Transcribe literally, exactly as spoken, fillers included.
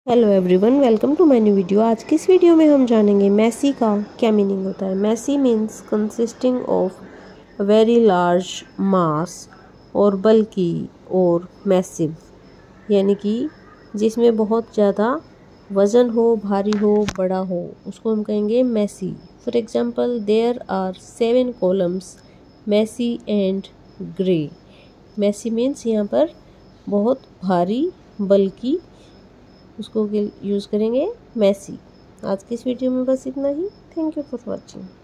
Hello everyone, welcome to my new video. आज की इस वीडियो में हम जानेंगे मैसी का क्या मीनिंग होता है। Massy means consisting of very large mass और बल्कि और मैसिव, यानी कि जिसमें बहुत ज़्यादा वज़न हो, भारी हो, बड़ा हो, उसको हम कहेंगे massy. For example, there are seven columns massy and grey. Massy means यहाँ पर बहुत भारी, बल्कि उसको यूज़ करेंगे मैसी। आज की इस वीडियो में बस इतना ही। Thank you for watching.